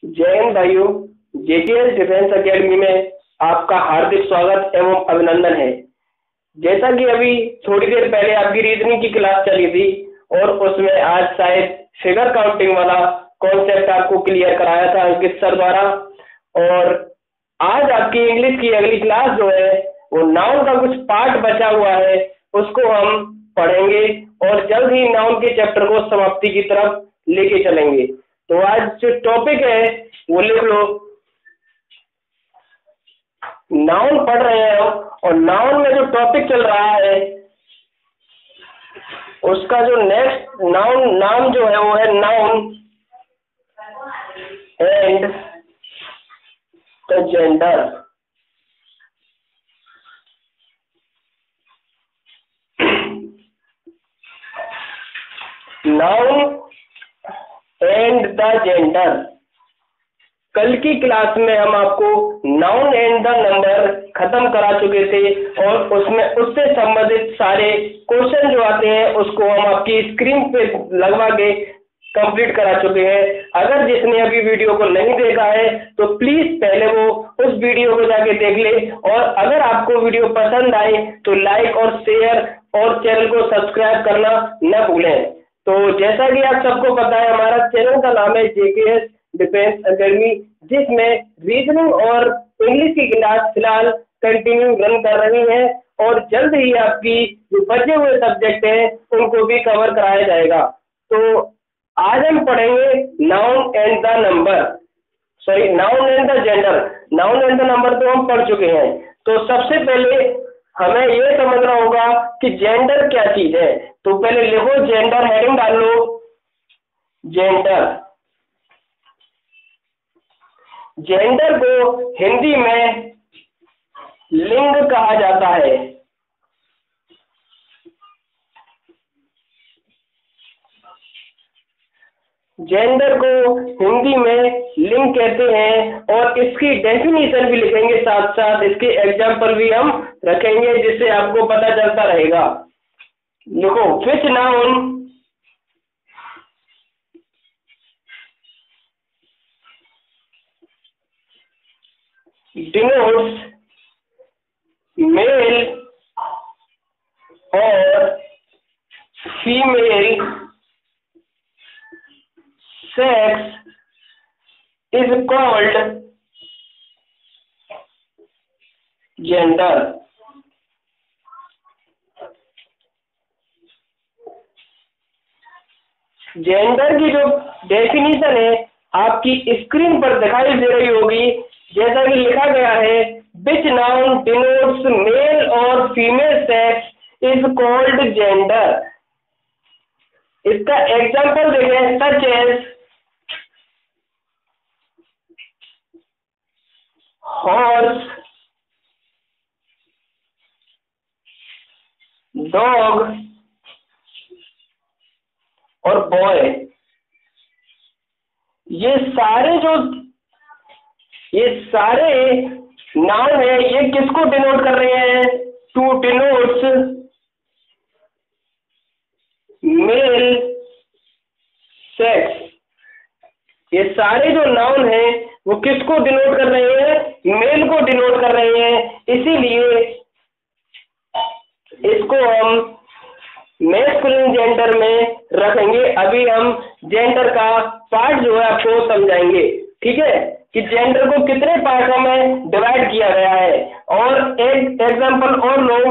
जय हिंद भाइयों। JKS defence academy में आपका हार्दिक स्वागत एवं अभिनंदन है। जैसा कि अभी थोड़ी देर पहले आपकी रीजनिंग की क्लास चली थी और उसमें आज शायद फिगर काउंटिंग वाला कॉन्सेप्ट आपको क्लियर कराया था अंकित सर द्वारा, और आज आपकी इंग्लिश की अगली क्लास जो है वो नाउन का कुछ पार्ट बचा हुआ है, उसको हम पढ़ेंगे और जल्द ही नाउन के चैप्टर को समाप्ति की तरफ लेके चलेंगे। तो आज जो टॉपिक है वो लिख लो, नाउन पढ़ रहे हैं और नाउन में जो टॉपिक चल रहा है उसका जो नेक्स्ट नाम जो है वो है noun and the gender. Noun and the gender. कल की क्लास में हम आपको नाउन एंड द नंबर खत्म करा चुके थे और उसमें उससे संबंधित सारे क्वेश्चन जो आते हैं उसको हम आपकी स्क्रीन पे लगवा के कंप्लीट करा चुके हैं। अगर जिसने अभी वीडियो को नहीं देखा है तो प्लीज पहले वो उस वीडियो को जाके देख ले, और अगर आपको वीडियो पसंद आए तो लाइक और शेयर और चैनल को सब्सक्राइब करना न भूलें। तो जैसा कि आप सबको पता है, हमारा चैनल का नाम है जेकेएस डिफेंस एकेडमी, जिसमें रीजनिंग और इंग्लिश की क्लास फिलहाल कंटिन्यू रन कर रही है और जल्द ही आपकी जो बचे हुए सब्जेक्ट हैं उनको भी कवर कराया जाएगा। तो आज हम पढ़ेंगे noun and the number, sorry noun and the gender. Noun and the number तो हम पढ़ चुके हैं। तो सबसे पहले हमें यह समझना होगा कि जेंडर क्या चीज है। तो पहले लिखो जेंडर, हेडिंग डाल लो जेंडर। जेंडर को हिंदी में लिंग कहा जाता है। जेंडर को हिंदी में लिंग कहते हैं और इसकी डेफिनेशन भी लिखेंगे, साथ साथ इसके एग्जाम्पल भी हम रखेंगे जिससे आपको पता चलता रहेगा। लिखो विच नाउन डिनोट्स मेल और female sex is called gender. Gender की जो डेफिनेशन है आपकी स्क्रीन पर दिखाई दे रही होगी। जैसा कि लिखा गया है, विच नाउन डिनोट्स मेल और female sex is called gender. इसका एग्जांपल देखें, सच एज हॉर्स, डॉग और बॉय। ये सारे नाउन है, ये किसको डिनोट कर रहे हैं? To denotes male sex. ये सारे जो नाउन हैं वो किसको डिनोट कर रहे हैं? मेल को डिनोट कर रहे हैं, इसीलिए इसको हम मैस्कुलिन जेंडर में रखेंगे। अभी हम जेंडर का पार्ट जो है आपको समझाएंगे, ठीक है, कि जेंडर को कितने पार्टों में डिवाइड किया गया है। और एक एग्जांपल और लो,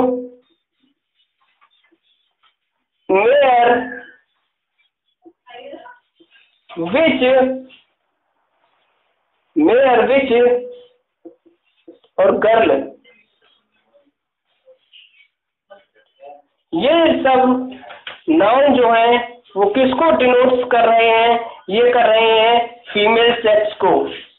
मेयर, विच और गर्ल। ये सब नाउन जो है वो किसको डिनोट्स कर रहे हैं? ये कर रहे हैं फीमेल सेक्स को।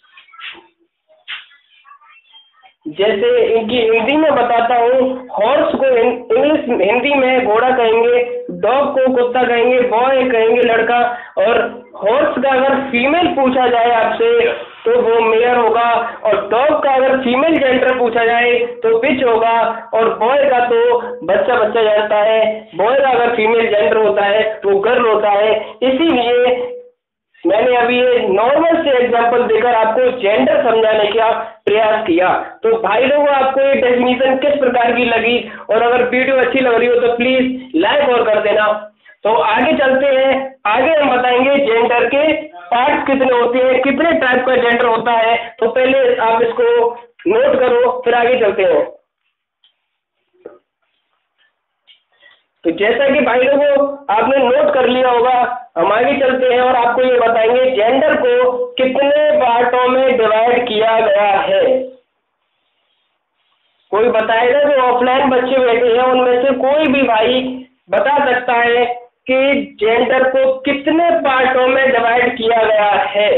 जैसे इनकी हिंदी में बताता हूँ, हॉर्स को इंग्लिश हिंदी में घोड़ा कहेंगे, डॉग को कुत्ता कहेंगे, बॉय कहेंगे लड़का, और हॉर्स का अगर फीमेल पूछा जाए आपसे तो वो मेयर होगा, और डॉग का अगर फीमेल जेंडर पूछा जाए तो विच होगा, और बॉय का तो बच्चा जानता है, बॉय का अगर फीमेल जेंडर होता है वो गर्ल होता है। इसीलिए मैंने अभी ये नॉर्मल से एग्जांपल देकर आपको जेंडर समझाने का प्रयास किया। तो भाई लोगों, आपको ये डेफिनेशन किस प्रकार की लगी, और अगर वीडियो अच्छी लग रही हो तो प्लीज लाइक और कर देना। तो आगे चलते हैं, आगे हम बताएंगे जेंडर के पार्ट्स कितने होते हैं, कितने टाइप का जेंडर होता है। तो पहले आप इसको नोट करो, फिर आगे चलते हैं। तो जैसा कि भाई लोगों आपने नोट कर लिया होगा, हम आगे चलते हैं और आपको ये बताएंगे जेंडर को कितने पार्टों में डिवाइड किया गया है। कोई बताएगा? जो ऑफलाइन बच्चे बैठे हैं उनमें से कोई भी भाई बता सकता है कि जेंडर को कितने पार्टों में डिवाइड किया गया है?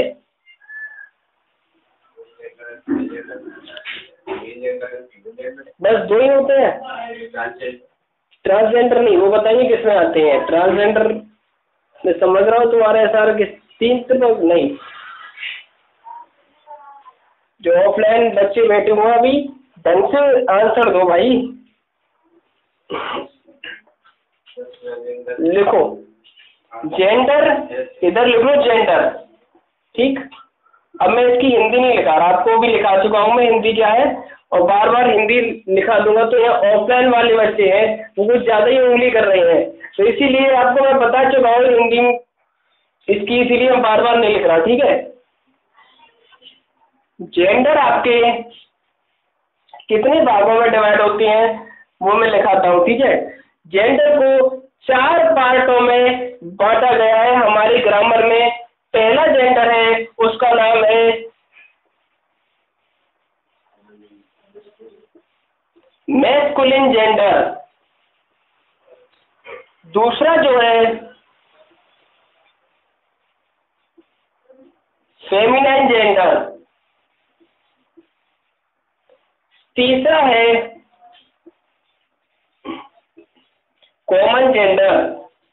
बस दो ही होते हैं? ट्रांसजेंडर नहीं, वो बताइए किसमें आते हैं ट्रांसजेंडर? मैं समझ रहा हूँ तुम्हारे सारे के तीन तो नहीं। जो ऑफलाइन बच्चे बैठे हुए अभी ढंग से आंसर दो भाई। लिखो जेंडर, इधर लिख लो जेंडर, ठीक। अब मैं इसकी हिंदी नहीं लिखा रहा, आपको भी लिखा चुका हूँ मैं हिंदी क्या है, और बार बार हिंदी लिखा दूंगा तो यहाँ ऑफलाइन वाले बच्चे हैं वो कुछ ज्यादा ही उंगली कर रहे हैं, तो इसीलिए आपको मैं बता चुका हूँ हिंदी इसकी, इसीलिए हम बार बार नहीं लिख रहा, ठीक है। जेंडर आपके कितने भागों में डिवाइड होते हैं वो मैं लिखाता हूँ, ठीक है। जेंडर को 4 पार्टों में बांटा गया है हमारी ग्रामर में। पहला जेंडर है उसका नाम है मैस्कुलिन जेंडर। दूसरा जो है फेमिनाइन जेंडर। तीसरा है कॉमन जेंडर,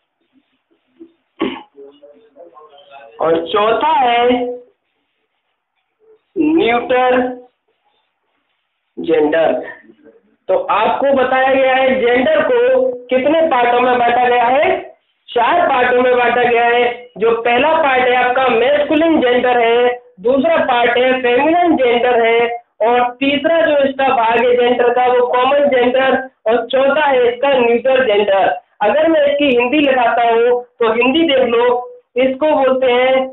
और चौथा है न्यूट्रल जेंडर। तो आपको बताया गया है जेंडर को कितने पार्टों में बांटा गया है? 4 पार्टों में बांटा गया है। जो पहला पार्ट है आपका मैस्कुलिन जेंडर है, दूसरा पार्ट है फेमिनिन जेंडर है, और तीसरा जो इसका भाग है जेंडर का वो कॉमन जेंडर, और चौथा है इसका न्यूट्रल जेंडर। अगर मैं इसकी हिंदी लगाता हूँ तो हिंदी देख लो, इसको बोलते हैं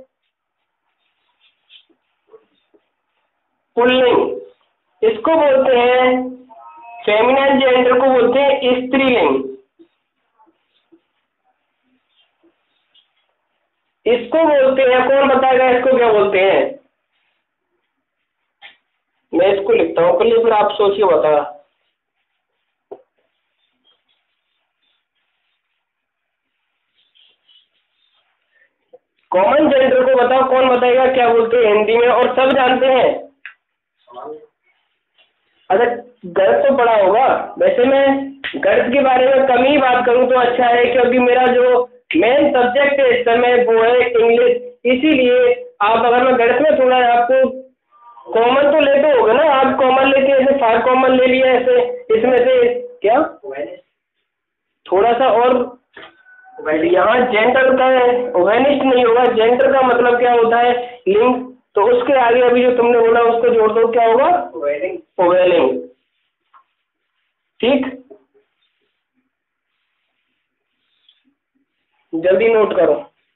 पुल्लिंग, इसको बोलते हैं फेमिनिन जेंडर को बोलते हैं स्त्रीलिंग, इसको बोलते हैं, कौन बताएगा इसको क्या बोलते हैं? मैं इसको लिखता हूँ पहले, फिर आप सोचिए बता। कॉमन जेंडर को बताओ, कौन बताएगा क्या बोलते हैं हिंदी में? और सब जानते हैं? अच्छा, गणित तो पढ़ा होगा। वैसे मैं गणित के बारे में कम ही बात करूं तो अच्छा है, क्योंकि मेरा जो मेन सब्जेक्ट है इस समय वो है इंग्लिश, इसीलिए आप अगर मैं गणित में थोड़ा आपको कॉमन तो लेते होगे ना, आप कॉमन लेके ऐसे 5 कॉमन ले लिया ऐसे, इसमें से क्या थोड़ा सा और यहाँ जेंडर का ओवेनिस्ट नहीं होगा। जेंडर का मतलब क्या होता है? लिंग। तो उसके आगे अभी जो तुमने बोला उसको जोड़ दो, क्या होगा? ओवेलिंग, ठीक। जल्दी नोट करो।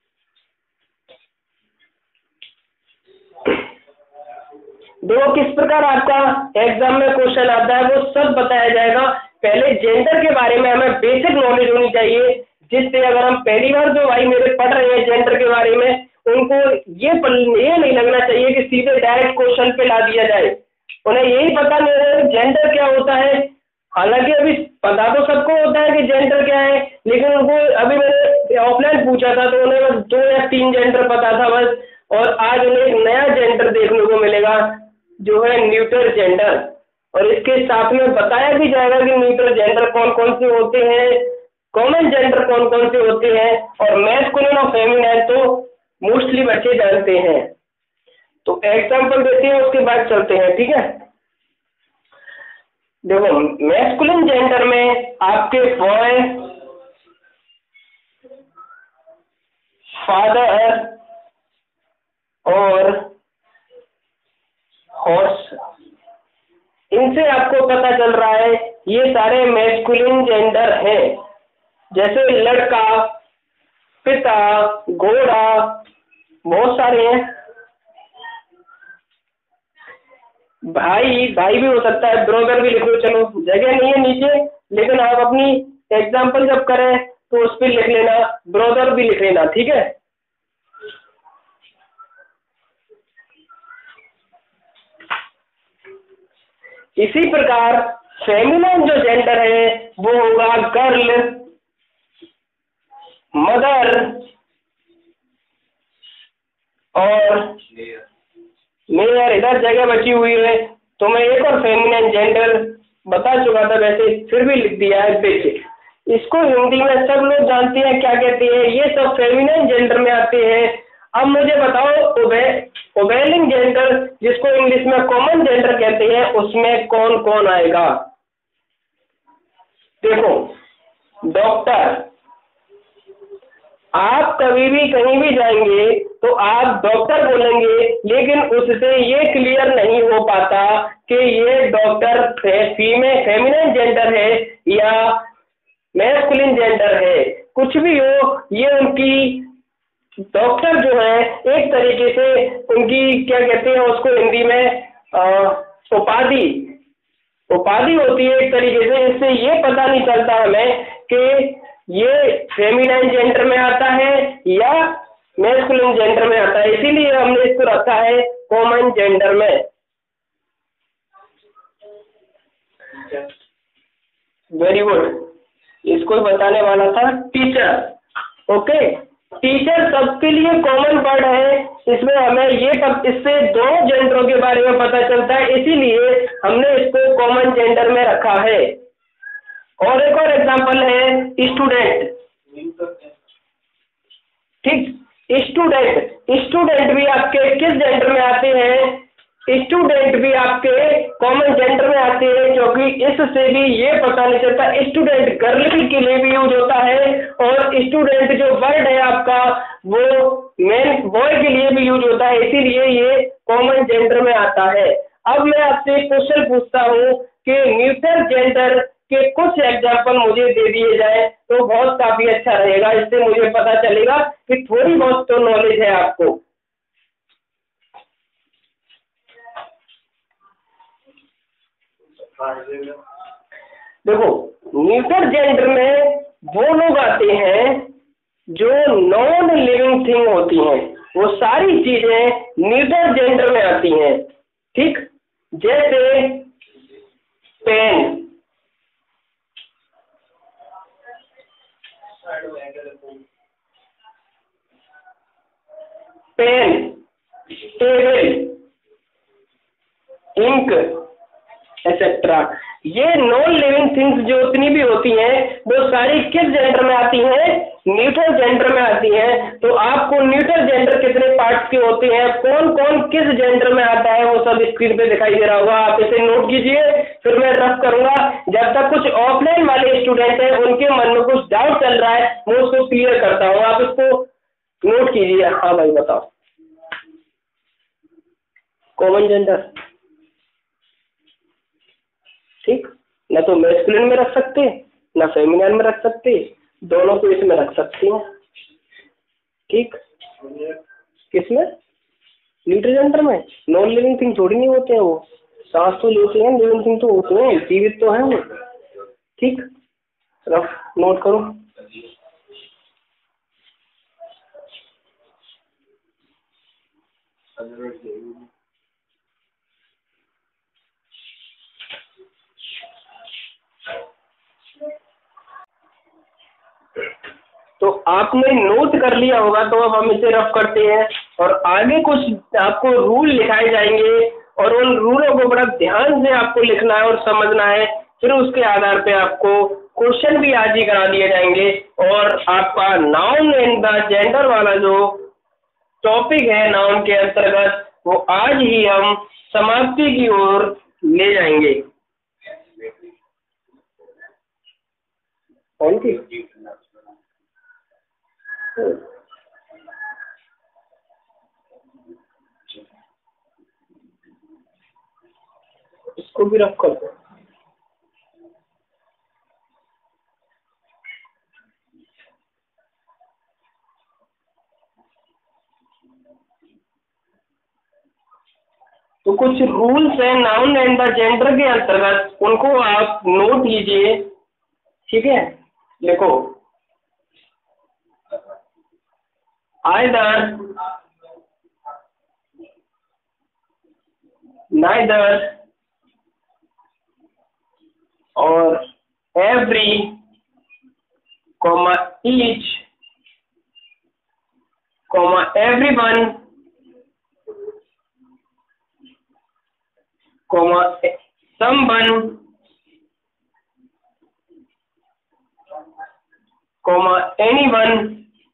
देखो किस प्रकार आपका एग्जाम में क्वेश्चन आता है वो सब बताया जाएगा। पहले जेंडर के बारे में हमें बेसिक नॉलेज होनी चाहिए, जिससे अगर हम पहली बार जो भाई मेरे पढ़ रहे हैं जेंडर के बारे में, उनको ये नहीं लगना चाहिए कि सीधे डायरेक्ट क्वेश्चन पे ला दिया जाए। उन्हें यही पता नहीं है जेंडर क्या होता है। हालांकि अभी पता तो सबको होता है कि जेंडर क्या है, लेकिन उनको अभी मैंने ऑफलाइन पूछा था तो उन्हें बस 2 या 3 जेंडर पता था बस। और आज उन्हें एक नया जेंडर देखने को मिलेगा जो है न्यूट्रल जेंडर, और इसके साथ में बताया भी जाएगा कि न्यूट्रल जेंडर कौन कौन से होते हैं, कॉमन जेंडर कौन कौन से होते हैं, और मैस्कुलिन और फेमिनिन तो मोस्टली बच्चे जानते हैं। तो एग्जांपल देते हैं उसके बाद चलते हैं, ठीक है। देखो मैस्कुलिन जेंडर में आपके बॉय, फादर, इनसे आपको पता चल रहा है ये सारे मैस्कुलिन जेंडर हैं, जैसे लड़का, पिता, घोड़ा, बहुत सारे हैं। भाई भाई भी हो सकता है, ब्रदर भी लिख लो, चलो जगह नहीं है नीचे, लेकिन आप अपनी एग्जाम्पल जब करें तो उस पर लिख लेना, ब्रदर भी लिख लेना, ठीक है। इसी प्रकार फेमिनिन जो जेंडर है वो होगा गर्ल, मदर और मेयर। इधर जगह बची हुई है तो मैं एक और फेमिनिन जेंडर बता चुका था, वैसे फिर भी लिख दिया है, बेसिक। इसको हिंदी में सब लोग जानते हैं क्या कहते हैं, ये सब फेमिनिन जेंडर में आते हैं। अब मुझे बताओ ओबेलिंग जेंडर, जिसको इंग्लिश में कॉमन जेंडर कहते हैं, उसमें कौन कौन आएगा। देखो, डॉक्टर, आप कभी भी कहीं भी जाएंगे तो आप डॉक्टर बोलेंगे, लेकिन उससे ये क्लियर नहीं हो पाता कि ये डॉक्टर फेमिनिन जेंडर है या मैस्कुलिन जेंडर है। कुछ भी हो, ये उनकी डॉक्टर जो है एक तरीके से उनकी क्या कहते हैं उसको हिंदी में उपाधि उपाधि होती है एक तरीके से। इससे ये पता नहीं चलता हमें कि ये फेमिनाइन जेंडर में आता है या मैस्कुलिन जेंडर में आता है, इसीलिए हमने इसको रखा है कॉमन जेंडर में। वेरी गुड, इसको बताने वाला था टीचर। ओके, टीचर सबके लिए कॉमन वर्ड है, इसमें हमें इससे दोनों जेंडरों के बारे में पता चलता है, इसीलिए हमने इसको कॉमन जेंडर में रखा है। और एक और एग्जांपल है स्टूडेंट, ठीक। स्टूडेंट भी आपके किस जेंडर में आते हैं, स्टूडेंट भी आपके कॉमन जेंडर में आते हैं, क्योंकि इससे भी ये पता नहीं चलता, स्टूडेंट गर्ल के लिए भी यूज होता है और स्टूडेंट जो वर्ड है आपका वो मेन बॉय के लिए भी यूज होता है, इसीलिए ये कॉमन जेंडर में आता है। अब मैं आपसे एक क्वेश्चन पूछता हूँ कि न्यूट्रल जेंडर के कुछ एग्जाम्पल मुझे दे दिए जाए तो बहुत काफी अच्छा रहेगा, इससे मुझे पता चलेगा कि थोड़ी बहुत तो नॉलेज है आपको। देखो, न्यूट्रल जेंडर में वो लोग आते हैं जो नॉन लिविंग थिंग होती हैं, वो सारी चीजें न्यूट्रल जेंडर में आती हैं, ठीक। जैसे पेन, टेबल, इंक एक्सेट्रा, ये नॉन लिविंग थिंग्स जो उतनी भी होती हैं वो सारी किस जेंडर में आती हैं, न्यूट्रल जेंडर में आती हैं। तो आपको न्यूट्रल जेंडर कितने पार्ट्स के होते हैं, कौन कौन किस जेंडर में आता है, वो सब स्क्रीन पे दिखाई दे रहा होगा, आप इसे नोट कीजिए, फिर मैं रफ करूंगा। जब तक कुछ ऑफलाइन वाले स्टूडेंट हैं उनके मन में कुछ डाउट चल रहा है, मैं उसको क्लियर करता हूँ, आप इसको नोट कीजिए। हाँ भाई बताओ। कॉमन जेंडर, ठीक, ना तो मैस्कुलिन में रख सकते ना फेमिनिन में रख सकते, दोनों को इसमें रख सकते हैं, ठीक। किसमें, न्यूट्रल जेंडर में। नॉन लिविंग थिंग थोड़ी नहीं होते हैं वो, सांस तो लेते हैं, लिविंग थिंग तो होते हैं, जीवित तो है वो, ठीक। रफ नोट करो। तो आपने नोट कर लिया होगा, तो अब हम इसे रफ करते हैं और आगे कुछ आपको रूल लिखाए जाएंगे और उन रूलों को बड़ा ध्यान से आपको लिखना है और समझना है, फिर उसके आधार पे आपको क्वेश्चन भी आज ही करा दिए जाएंगे और आपका नाउन एंड द जेंडर वाला जो टॉपिक है नाउन के अंतर्गत वो आज ही हम समाप्ति की ओर ले जाएंगे। कौन की इसको भी रख कर दो। तो कुछ रूल्स हैं नाउन एंड द जेंडर के अंतर्गत, उनको आप नोट कीजिए, ठीक है। देखो, आइदर, नाइदर और every, comma each, comma everyone, comma someone, comma anyone,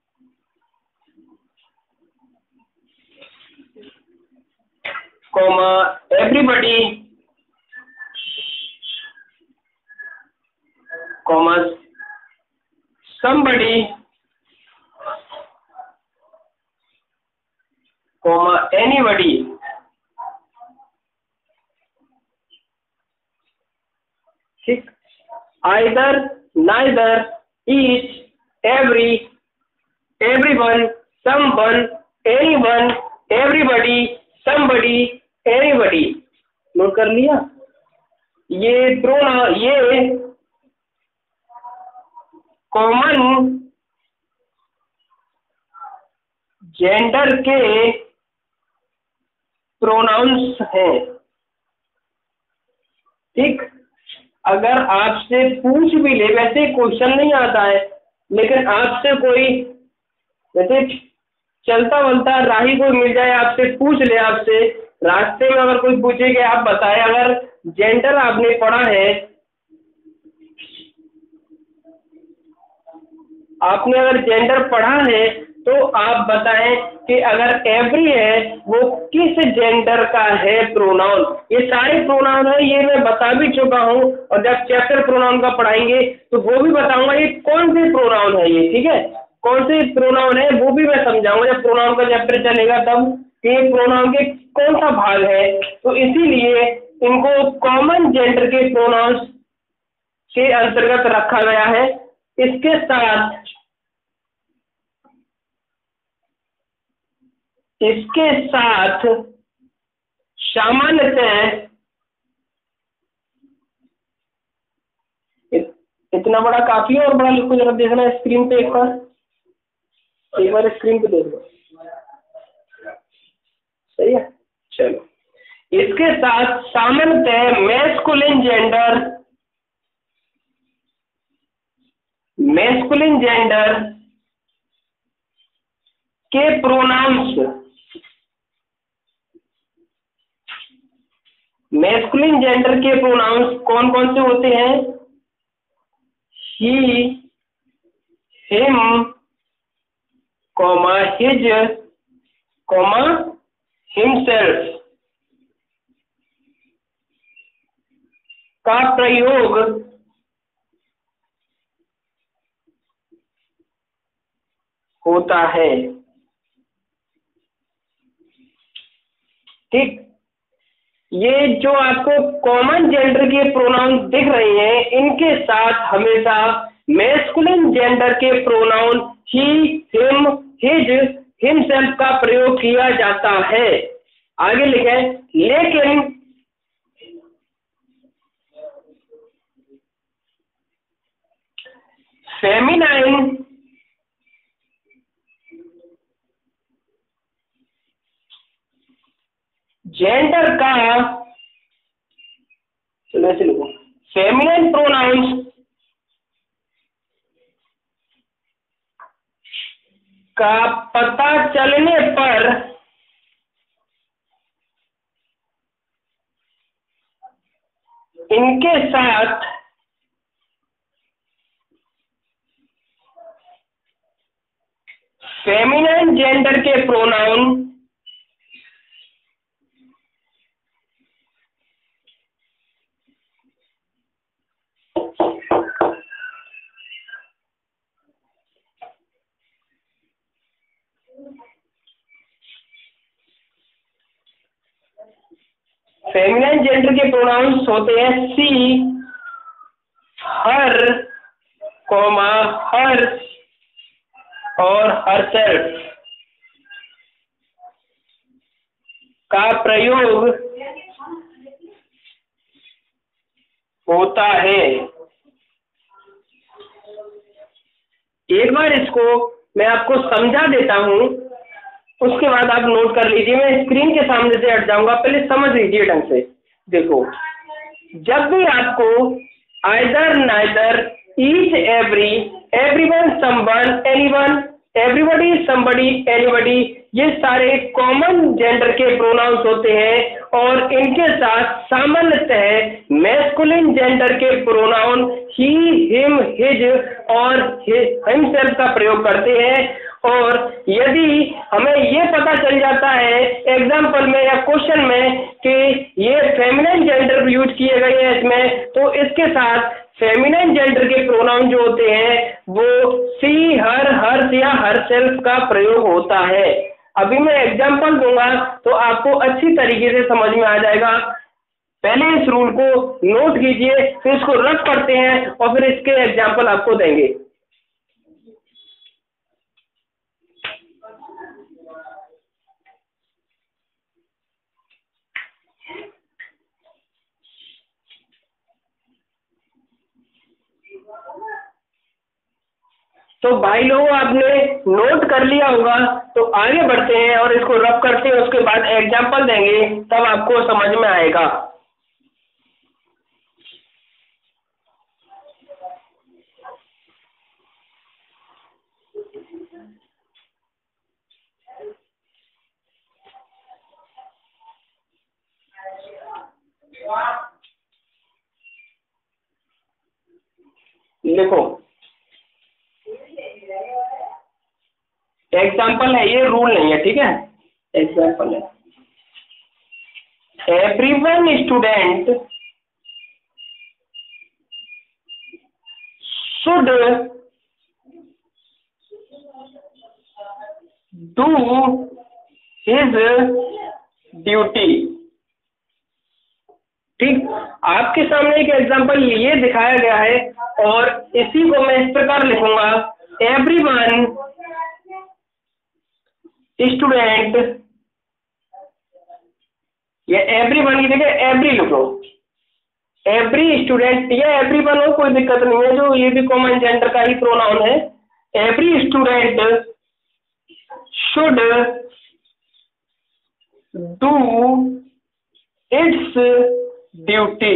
comma everybody, comma somebody, comma anybody। ठीक, either, neither, each, every, everyone, someone, anyone, everybody, somebody, anybody. Note कर लिया? ये प्रोनाउन, ये कॉमन जेंडर के pronouns हैं। ठीक, अगर आपसे पूछ भी ले, वैसे क्वेश्चन नहीं आता है, लेकिन आपसे कोई वैसे चलता वलता राही कोई मिल जाए, आपसे पूछ ले, आपसे रास्ते में अगर कोई पूछे कि आप बताएं, अगर जेंडर आपने पढ़ा है, आपने अगर जेंडर पढ़ा है तो आप बताएं कि अगर एवरी है वो किस जेंडर का है प्रोनाउन। ये सारे प्रोनाउन है, ये मैं बता भी चुका हूँ, और जब चैप्टर प्रोनाउन का पढ़ाएंगे तो वो भी बताऊंगा ये कौन से प्रोनाउन है ये, ठीक है, कौन से प्रोनाउन है वो भी मैं समझाऊंगा जब प्रोनाउन का चैप्टर चलेगा, तब कि प्रोनाउन के कौन सा भाग है। तो इसीलिए इनको कॉमन जेंडर के प्रोनाउंस के अंतर्गत रखा गया है। इसके साथ सामान्यतः, इतना बड़ा काफी है, और बड़ा लिखो जरा, देखना स्क्रीन पे, एक बार स्क्रीन पे देख लो, सही है। चलो, इसके साथ सामान्यतः मैस्कुलिन जेंडर के प्रोनाउंस, मैस्कुलिन जेंडर के प्रोनाउंस कौन कौन से होते हैं? He, him, comma his, comma himself का प्रयोग होता है। ठीक, ये जो आपको कॉमन जेंडर के प्रोनाउन दिख रहे हैं, इनके साथ हमेशा मैस्कुलिन जेंडर के pronoun he, him, his, himself का प्रयोग किया जाता है। आगे लिखें, लेकिन फेमिनाइन जेंडर का, चलो ऐसे लिखो, फेमिनाइन प्रोनाउंस का पता चलने पर इनके साथ फेमिनाइन जेंडर के प्रोनाउन फेमिनिन जेंडर के प्रोनाउंस होते हैं सी, हर, कॉमा, हर और हरसेल्फ का प्रयोग होता है। एक बार इसको मैं आपको समझा देता हूं, उसके बाद आप नोट कर लीजिए। मैं स्क्रीन के सामने से हट जाऊंगा, पहले समझ लीजिए ढंग से। देखो, जब भी आपको either, neither, each, every, everyone, someone, anyone, everybody, somebody, anybody, ये सारे कॉमन जेंडर के प्रोनाउंस होते हैं और इनके साथ सामान्यतः मैस्कुलिन जेंडर के प्रोनाउन ही, हिम, हिज और हिमसेल्फ का प्रयोग करते हैं। और यदि हमें ये पता चल जाता है एग्जाम्पल में या क्वेश्चन में कि ये फेमिनिन जेंडर यूज किए गए हैं इसमें, तो इसके साथ फेमिनिन जेंडर के प्रोनाउन जो होते हैं वो सी, हर, हर्ष या हरसेल्फ का प्रयोग होता है। अभी मैं एग्जाम्पल दूंगा तो आपको अच्छी तरीके से समझ में आ जाएगा। पहले इस रूल को नोट कीजिए, फिर इसको रफ करते हैं और फिर इसके एग्जाम्पल आपको देंगे। तो भाई लोगों, आपने नोट कर लिया होगा, तो आगे बढ़ते हैं और इसको रफ करते हैं, उसके बाद एग्जाम्पल देंगे, तब आपको समझ में आएगा। देखो, एग्जाम्पल है, ये रूल नहीं है, ठीक है, एग्जाम्पल है। Everyone student should do his duty. ठीक, आपके सामने एक एग्जाम्पल ये दिखाया गया है और इसी को मैं इस प्रकार लिखूंगा, एवरीवन स्टूडेंट, ये एवरीवन की जगह एवरी लिखो, एवरी स्टूडेंट या एवरीवन हो, कोई दिक्कत नहीं है, जो ये भी कॉमन जेंडर का ही प्रोनाउन है। Every student should do its duty.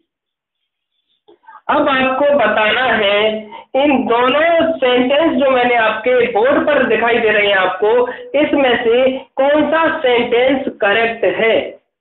अब आपको बताना है इन दोनों सेंटेंस जो मैंने आपके बोर्ड पर दिखाई दे रहे हैं आपको, इसमें से कौन सा सेंटेंस करेक्ट है।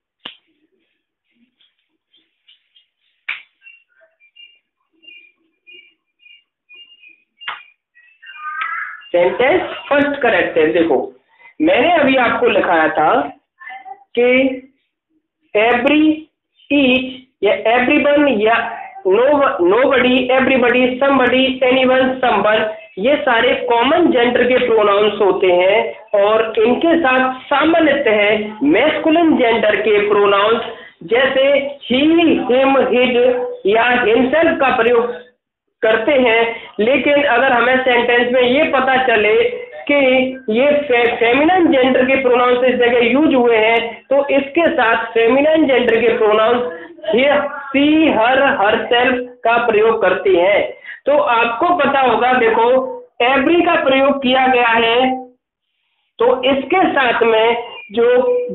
सेंटेंस फर्स्ट करेक्ट है। देखो, मैंने अभी आपको लिखाया था कि एवरी, ईच या एवरीवन या nobody, everybody, somebody, anyone, someone, ये सारे कॉमन जेंडर के प्रोनाउंस होते हैं और इनके साथ सामान्यतः मैस्कुलिन जेंडर के प्रोनाउंस जैसे ही, हिम, हिज या हिमसेल्फ का प्रयोग करते हैं। लेकिन अगर हमें सेंटेंस में ये पता चले कि ये फेमिनिन जेंडर के प्रोनाउंस इस जगह यूज हुए हैं, तो इसके साथ फेमिनिन जेंडर के प्रोनाउंस सी, हर, हरसेल्फ का प्रयोग करते हैं। तो आपको पता होगा, देखो एवरी का प्रयोग किया गया है, तो इसके साथ में जो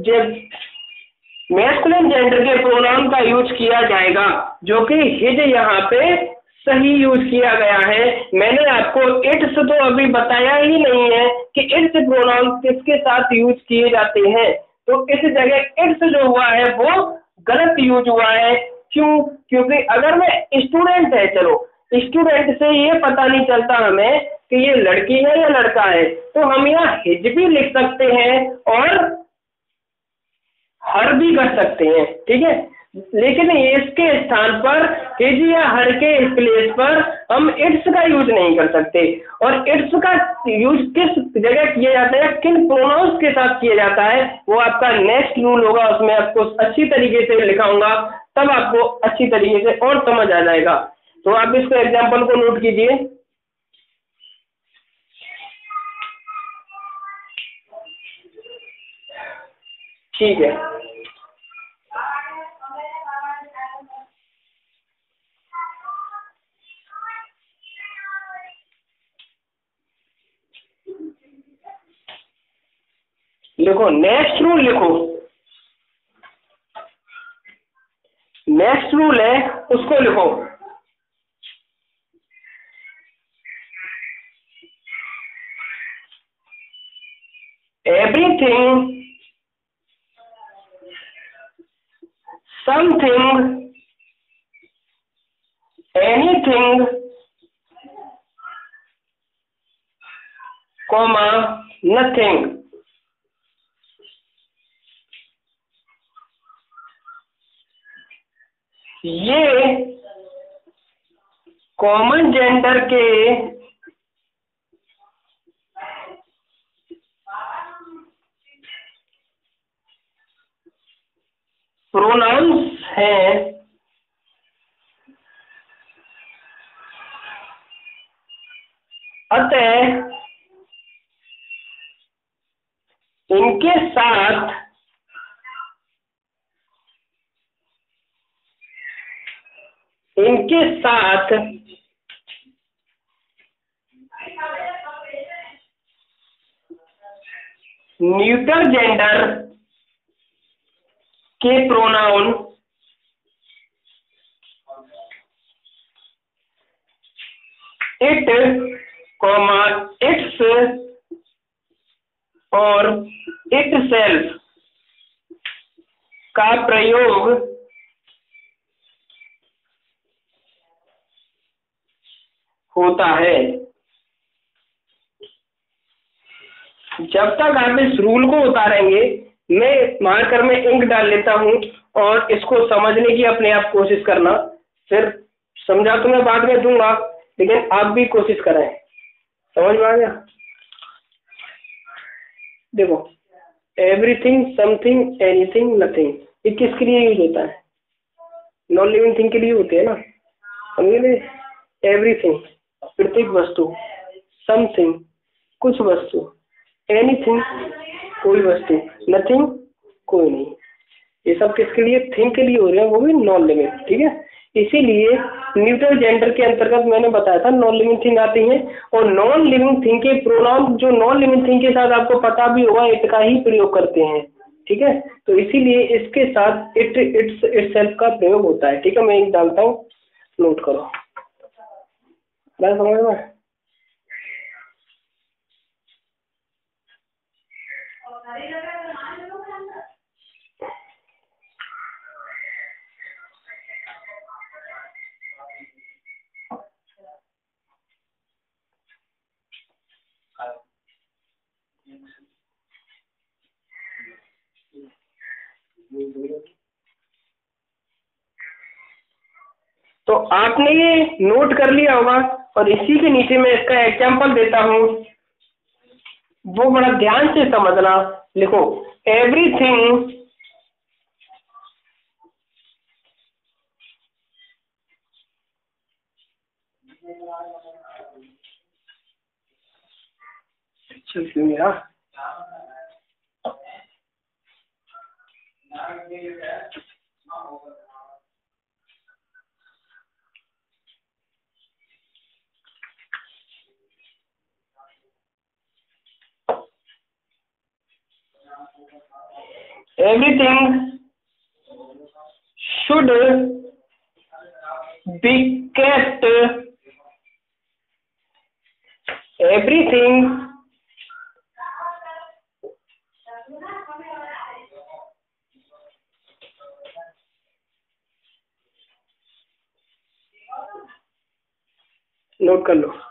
मैस्कुलिन जेंडर के प्रोनाउन का यूज किया जाएगा, जो कि हिज यहाँ पे सही यूज किया गया है। मैंने आपको इट्स तो अभी बताया ही नहीं है कि इट्स प्रोनाउन किसके साथ यूज किए जाते हैं, तो इस जगह इट्स जो हुआ है वो गलत यूज हुआ है। क्यों? क्योंकि अगर मैं स्टूडेंट है, चलो स्टूडेंट से ये पता नहीं चलता हमें कि ये लड़की है या लड़का है, तो हम यहाँ हिज भी लिख सकते हैं और हर भी कर सकते हैं, ठीक है। लेकिन इसके स्थान पर हिज या हर के प्लेस पर हम इट्स का यूज नहीं कर सकते। और इट्स का यूज किस जगह किया जाता है, किन प्रोनाउंस के साथ किया जाता है, वो आपका नेक्स्ट रूल होगा, उसमें आपको अच्छी तरीके से लिखाऊंगा, तब आपको अच्छी तरीके से और समझ आ जाएगा। तो आप इसको एग्जाम्पल को नोट कीजिए। ठीक है, लिखो नेक्स्ट रूल, लिखो नेक्स्ट रूल है उसको लिखो। Everything, something, anything, comma, nothing. ये कॉमन जेंडर के प्रोनाउंस हैं, अतः इनके साथ न्यूट्रल जेंडर के प्रोनाउन इट, कॉमा, इट्स और इट सेल्फ का प्रयोग होता है। जब तक आप इस रूल को उतारेंगे, मैं मार्कर में इंक डाल लेता हूं और इसको समझने की अपने आप कोशिश करना, फिर समझा तो मैं बाद में दूंगा, लेकिन आप भी कोशिश करें। समझ में आ गया? देखो, एवरीथिंग, समथिंग, एनीथिंग, नथिंग, ये किसके लिए यूज होता है? नॉन लिविंग थिंग के लिए होते हैं ना, समझे? एवरीथिंग प्रत्येक वस्तु, समथिंग कुछ वस्तु, एनीथिंग कोई वस्तु, नथिंग कोई नहीं। ये सब किसके लिए? थिंग के लिए हो रहे हैं, वो भी नॉन लिविंग। ठीक है, इसीलिए न्यूट्रल जेंडर के अंतर्गत मैंने बताया था नॉन लिविंग थिंग आती है, और नॉन लिविंग थिंग के प्रोनाउन जो नॉन लिविंग थिंग के साथ आपको पता भी होगा इट का ही प्रयोग करते हैं। ठीक है, तो इसीलिए इसके साथ इट, इट्स, इटसेल्फ का प्रयोग होता है। ठीक है, मैं एक डालता हूँ, नोट करो। बात समझ में? तो आपने ये नोट कर लिया होगा, और इसी के नीचे मैं इसका एग्जाम्पल देता हूँ, वो बड़ा ध्यान से समझना। लिखो, एवरीथिंग चल मेरा everything should be kept, everything note कर लो।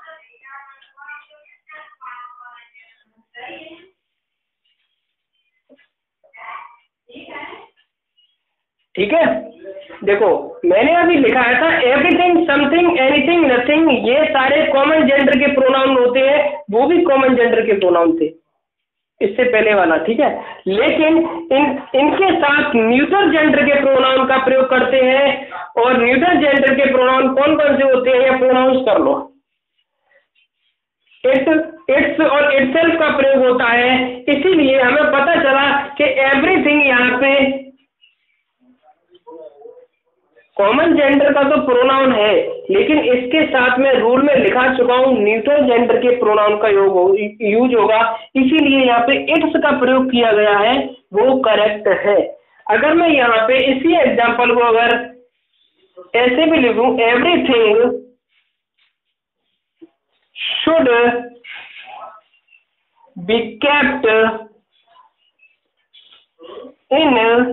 ठीक है, देखो मैंने अभी लिखाया था एवरीथिंग, समथिंग, एनीथिंग, नथिंग, ये सारे कॉमन जेंडर के प्रोनाउन होते हैं, वो भी कॉमन जेंडर के प्रोनाउन थे इससे पहले वाला, ठीक है। लेकिन इनके साथ न्यूट्रल जेंडर के प्रोनाउन का प्रयोग करते हैं, और न्यूट्रल जेंडर के प्रोनाउन कौन कौन से होते हैं, या प्रोनाउंस कर लो। इट्स और इटसेल्फ का प्रयोग होता है, इसीलिए हमें पता चला कि एवरीथिंग यहाँ पे कॉमन जेंडर का तो प्रोनाउन है, लेकिन इसके साथ में रूल में लिखा चुका हूं न्यूट्रल जेंडर के प्रोनाउन का यूज होगा, इसीलिए यहाँ पे इट्स का प्रयोग किया गया है, वो करेक्ट है। अगर मैं यहाँ पे इसी एग्जांपल को अगर ऐसे भी लिखूं, everything should be kept in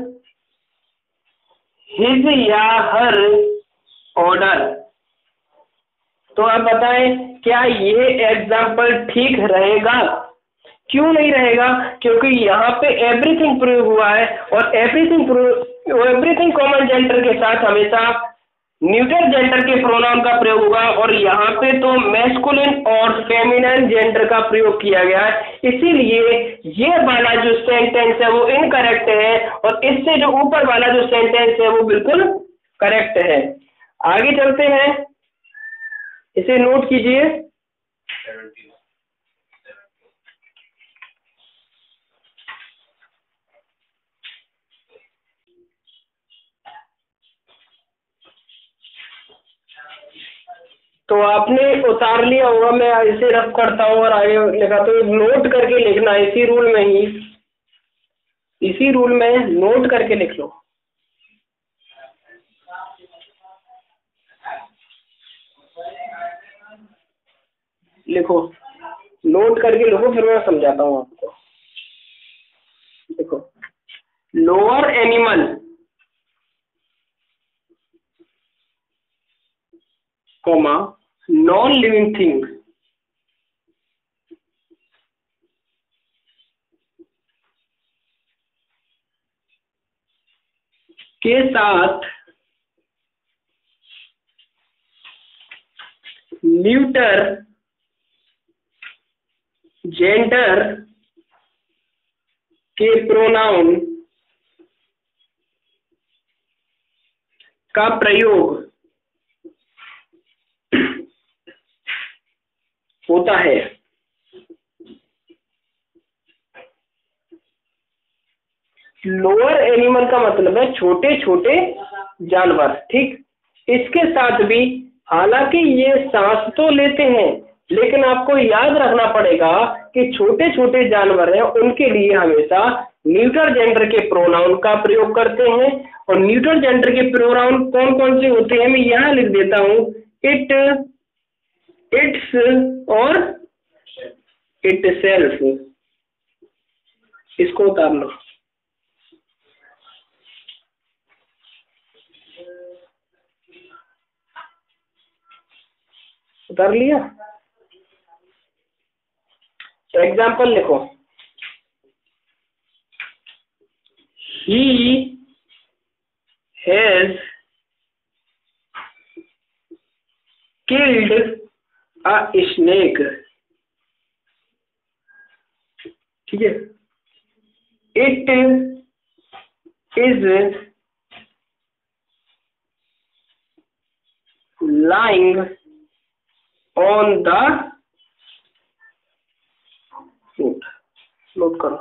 his या हर ऑर्डर, तो आप बताएं क्या ये एग्जाम्पल ठीक रहेगा? क्यों नहीं रहेगा? क्योंकि यहाँ पे एवरीथिंग प्रयोग हुआ है, और एवरीथिंग कॉमन जेंडर के साथ हमेशा न्यूट्रल जेंडर के प्रोनाउन का प्रयोग होगा, और यहाँ पे तो मैस्कुलिन और फेमिनिन जेंडर का प्रयोग किया गया है, इसीलिए ये वाला जो सेंटेंस है वो इनकरेक्ट है, और इससे जो ऊपर वाला जो सेंटेंस है वो बिल्कुल करेक्ट है। आगे चलते हैं, इसे नोट कीजिए। तो आपने उतार लिया होगा, मैं इसे रफ करता हूँ और आगे लिखा, तो नोट करके लिखना, इसी रूल में ही, इसी रूल में नोट करके लिख लो। लिखो, नोट करके लिखो, फिर मैं समझाता हूँ आपको। देखो, lower animal comma non living thing के साथ न्यूटर जेंडर के प्रोनाउन का प्रयोग होता है। लोअर एनिमल का मतलब है छोटे छोटे जानवर, ठीक। इसके साथ भी हालांकि ये सांस तो लेते हैं, लेकिन आपको याद रखना पड़ेगा कि छोटे छोटे जानवर हैं, उनके लिए हमेशा न्यूट्रल जेंडर के प्रोनाउन का प्रयोग करते हैं। और न्यूट्रल जेंडर के प्रोनाउन कौन कौन से होते हैं, मैं यहाँ लिख देता हूँ, इट, इट्स और इटसेल्फ। इसको उतार लो। उतार लिया? एग्जाम्पल लिखो, he has killed a snake, ठीक है। It is lying on the note करो।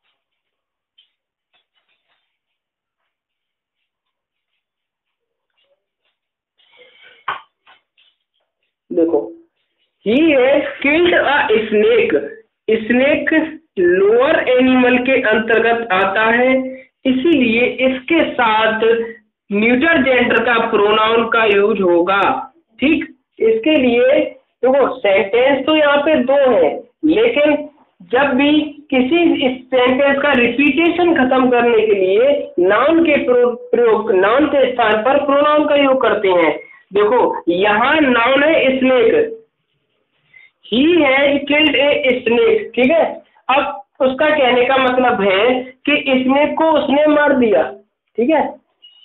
देखो, he has killed a snake, snake lower animal के अंतर्गत आता है, इसीलिए इसके साथ न्यूट्रल जेंडर का प्रोनाउन का यूज होगा, ठीक। इसके लिए देखो, सेंटेंस तो यहाँ पे दो है, लेकिन जब भी किसी सेंटेंस का रिपीटेशन खत्म करने के लिए नाउन के प्रयोग, नाउन के स्थान पर प्रोनाउन का योग करते हैं। देखो, यहाँ नाउन है snake, he has killed a snake, ठीक है। अब उसका कहने का मतलब है कि स्नेक को उसने मार दिया, ठीक है।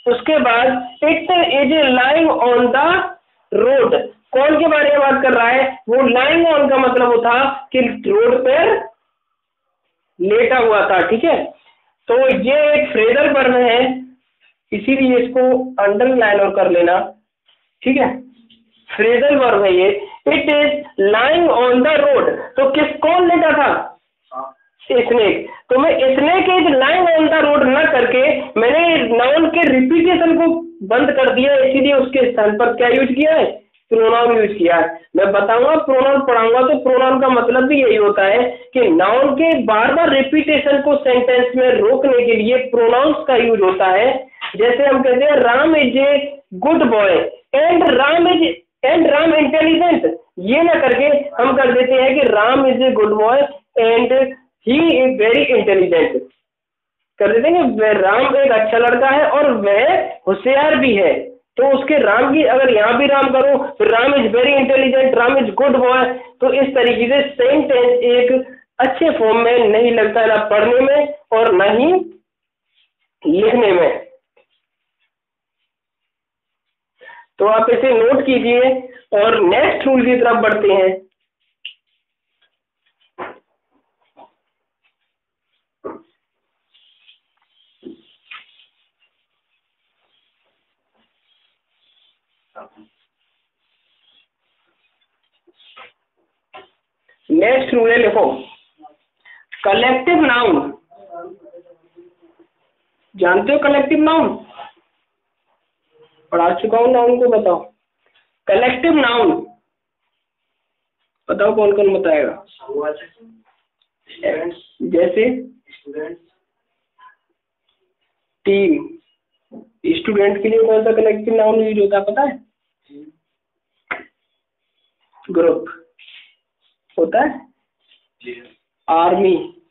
उसके बाद it is lying on the road, कौन के बारे में बात कर रहा है, वो लाइंग ऑन का मतलब वो था कि रोड पर लेटा हुआ था, ठीक है। तो ये एक फ्रेजल वर्ब है, इसीलिए इसको अंडरलाइन और कर लेना, ठीक है। फ्रेजल वर्ब है ये, it is lying on the road, तो कौन लेटा था, स्नेक। तो मैं snake is lying on the road ना करके मैंने नाउन के रिपीटेशन को बंद कर दिया, इसीलिए उसके स्थान पर क्या यूज किया है, प्रोनाउन यूज किया है। मैं बताऊंगा प्रोनाउन पढ़ाऊंगा तो प्रोनाउन का मतलब भी यही होता है कि नाउन के बार बार रिपीटेशन को सेंटेंस में रोकने के लिए प्रोनाउंस का यूज होता है। जैसे हम कहते हैं Ram is a good boy and Ram intelligent, ये ना करके हम कर देते हैं कि Ram is a good boy and he is very intelligent, कर देते हैं कि राम एक अच्छा लड़का है और वह होशियार भी है। तो उसके राम की अगर यहाँ भी राम करो तो Ram is very intelligent, Ram is good boy, तो इस तरीके से सेंटेंस एक अच्छे फॉर्म में नहीं लगता है, ना पढ़ने में और ना ही लिखने में। तो आप इसे नोट कीजिए और नेक्स्ट रूल की तरफ बढ़ते हैं। नेक्स्ट रूल है, लिखो कलेक्टिव नाउन, जानते हो कलेक्टिव नाउन, पढ़ा चुका हूं नाउन को, बताओ कलेक्टिव नाउन, बताओ कौन कौन बताएगा। जैसे टीम, स्टूडेंट के लिए कौन सा कलेक्टिव नाउन यूज होता है पता है, ग्रुप होता है, आर्मी,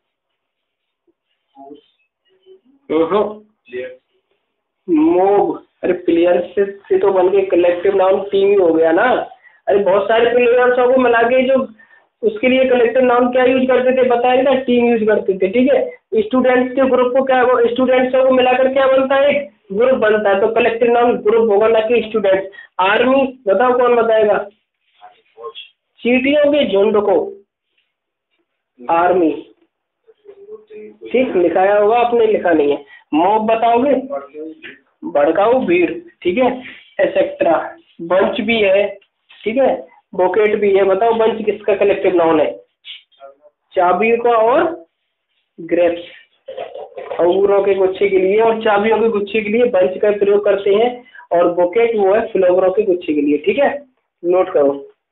मोब, अरे प्लेयर से तो बन के कलेक्टिव नाउन टीम ही हो गया ना। अरे बहुत सारे प्लेयर्सों को मिला के जो उसके लिए कलेक्टिव नाउन क्या यूज करते थे बताएंगे ना, टीम यूज करते थे, ठीक है। स्टूडेंट्स के ग्रुप को क्या, स्टूडेंट्सों को मिलाकर क्या बनता है, एक ग्रुप बनता है, तो कलेक्टिव नाउन ग्रुप होगा ना कि स्टूडेंट्स। आर्मी, बताओ कौन बताएगा, चींटियों के झुंड को आर्मी, ठीक, लिखाया होगा आपने, लिखा नहीं है। मॉब बताओगे, भड़काऊ भीड़, ठीक है, एसेट्रा। बंच भी है, ठीक है, बोकेट भी है, बताओ बंच किसका कलेक्टिव नाउन है, चाबियों का और ग्रेप्स, अंगूरों के गुच्छे के लिए और चाबियों के गुच्छे के लिए बंच का प्रयोग करते हैं, और बोकेट वो है फ्लावरों के गुच्छे के लिए, ठीक है, नोट करो।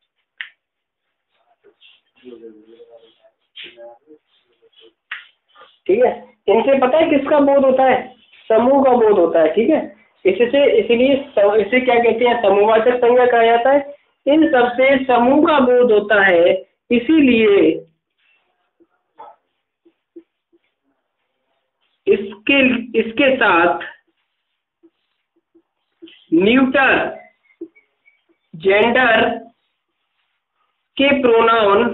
ठीक है, इनसे पता है किसका बोध होता है, समूह का बोध होता है, ठीक है। इससे इसीलिए इसे क्या कहते हैं, समूहवाचक संज्ञा कहा जाता है। इन सबसे समूह का बोध होता है, इसीलिए इसके साथ न्यूटर जेंडर के प्रोनाउन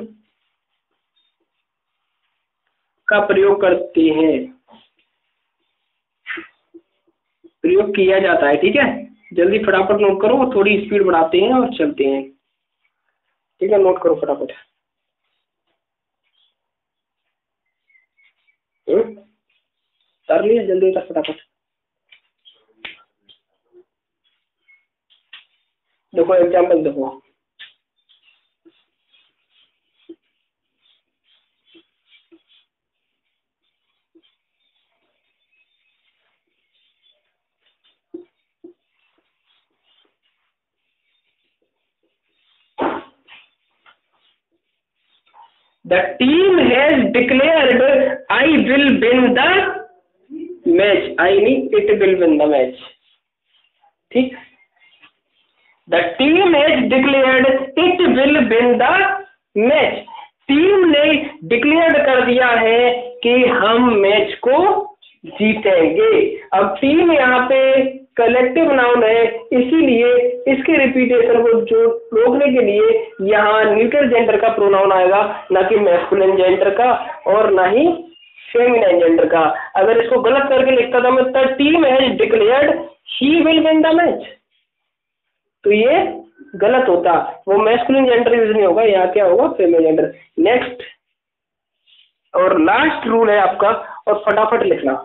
का प्रयोग करते हैं, प्रयोग किया जाता है, ठीक है। जल्दी फटाफट नोट करो, थोड़ी स्पीड बढ़ाते हैं और चलते हैं, ठीक है, नोट करो फटाफट। कर लिया, जल्दी कर फटाफट। देखो एग्जाम्पल देखो, The team has declared I will win the match, I नहीं, it will win the match, ठीक। The team has declared it will win the match, team ने डिक्लेयर कर दिया है कि हम मैच को जीतेंगे। अब टीम यहाँ पे कलेक्टिव नाउन है, इसीलिए इसके रिपीटेशन को जो रोकने के लिए यहाँ न्यूट्रल जेंडर का प्रोनाउन आएगा, ना कि मैस्कुलिन जेंडर का और ना ही फेमिनाइन जेंडर का। अगर इसको गलत करके लिखता था मैं, the team has declared he will win the match, तो ये गलत होता, वो मैस्कुलिन जेंडर यूज नहीं होगा, यहाँ क्या होगा फेमिनाइन जेंडर। नेक्स्ट और लास्ट रूल है आपका, और फटाफट लिखना।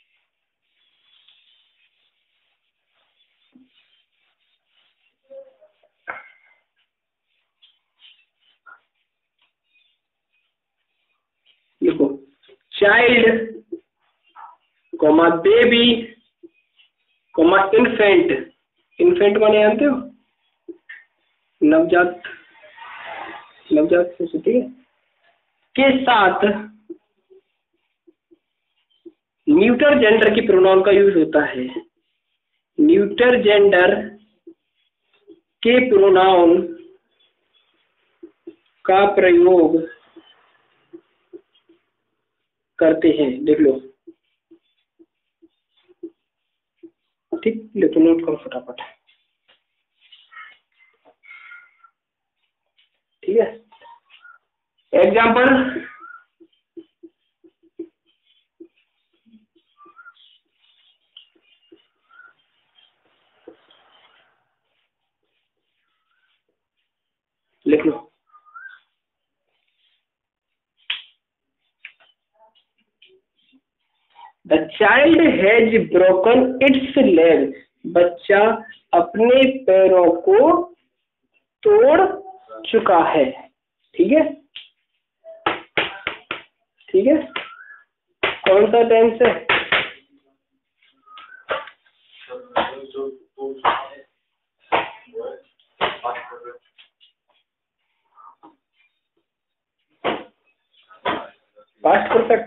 देखो, child comma baby comma infant, infant माने जानते हो, नवजात, नवजात शिशु, ठीक है, के साथ न्यूटर जेंडर की प्रोनाउन का यूज होता है। न्यूटर जेंडर के प्रोनाउन का प्रयोग करते हैं, देख लो, ठीक, लिखो, नोट करो फटाफट, ठीक है। एग्जाम्पल, लिख लो, the child has broken its leg, बच्चा अपने पैरों को तोड़ चुका है, ठीक है, ठीक है। कौन सा टेंस है, पास्ट परफेक्ट,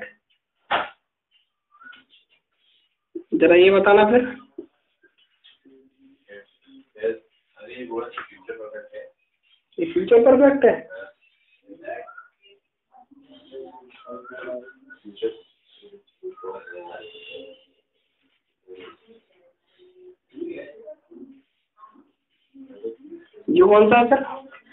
जरा ये बताना फिर। ये फ्यूचर परफेक्ट है, ये कौन सा है सर,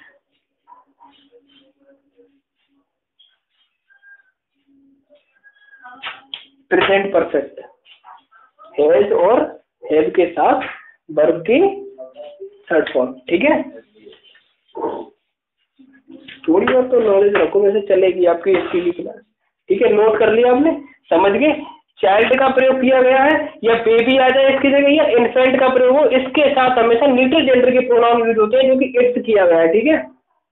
प्रेजेंट परफेक्ट, हैज और हैव के साथ वर्ब की थर्ड फॉर्म, ठीक है। थोड़ी बहुत तो नॉलेज रखो, वैसे चलेगी आपकी इसकी भी क्लास, ठीक है। नोट कर लिया आपने, समझ गए, चाइल्ड का प्रयोग किया गया है, या बेबी आ जाए इसकी जगह, या इन्फेंट का प्रयोग हो, इसके साथ हमेशा न्यूट्रल जेंडर के प्रोनाउन यूज होते हैं, जो कि इट्स किया गया है, ठीक है।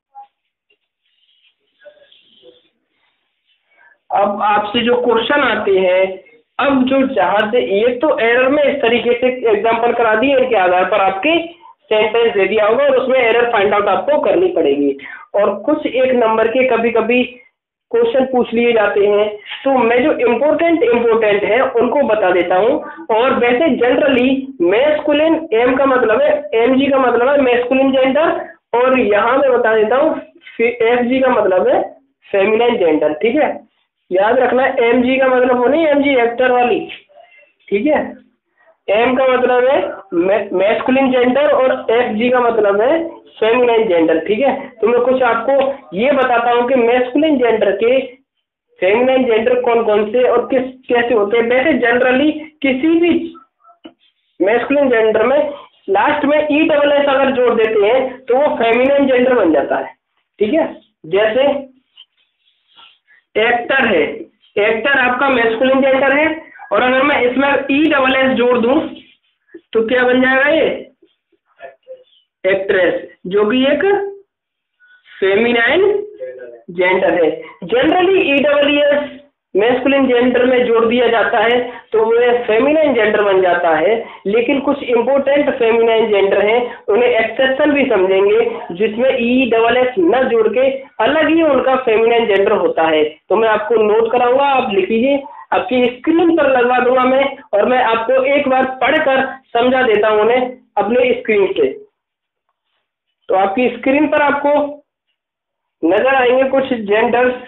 अब आपसे जो क्वेश्चन आते हैं, अब जो जहां से, ये तो एरर में इस तरीके से एग्जांपल करा दिए, इनके आधार पर आपके सेंटेंस दे दिया होगा, और उसमें एरर फाइंड आउट आपको करनी पड़ेगी। और कुछ एक नंबर के कभी कभी क्वेश्चन पूछ लिए जाते हैं, तो मैं जो इम्पोर्टेंट है उनको बता देता हूं। और वैसे जनरली मैस्कुलिन, एम का मतलब है, एम जी का मतलब है मैस्कुलिन जेंडर, और यहां मैं बता देता हूं एफ जी का मतलब है फेमिनाइन जेंडर, ठीक है। याद रखना, एम जी का मतलब वो नहीं, एम जी एक्टर वाली, ठीक है। एम का मतलब है मैस्कुलिन जेंडर, और एफ जी का मतलब है फेमिनाइन जेंडर, ठीक है। तो मैं कुछ आपको ये बताता हूँ कि मैस्कुलिन जेंडर के फेमिनाइन जेंडर कौन कौन से और किस कैसे होते हैं। वैसे जनरली किसी भी मैस्कुलिन जेंडर में लास्ट में ई डबल एस अगर जोड़ देते हैं तो वो फेमिनाइन जेंडर बन जाता है, ठीक है। जैसे एक्टर है, एक्टर आपका मैस्कुलिन जेंडर है, और अगर मैं इसमें ई डबल एस जोड़ दूं तो क्या बन जाएगा, ये एक्ट्रेस, जो कि एक फेमिनाइन जेंडर है। Generally E double S masculine gender में जोड़ दिया जाता है तो वह फेमिनाइन जेंडर बन जाता है, लेकिन कुछ इंपोर्टेंट फेमिनाइन जेंडर हैं, उन्हें एक्सेप्शन भी समझेंगे, जिसमें ई डबल एस न जोड़ के अलग ही उनका फेमिनाइन जेंडर होता है। तो मैं आपको नोट कराऊंगा, आप लिखिए, आपकी स्क्रीन पर लगवा दूंगा मैं, और मैं आपको एक बार पढ़कर समझा देता हूं उन्हें अपने स्क्रीन से। तो आपकी स्क्रीन पर आपको नजर आएंगे कुछ जेंडर्स,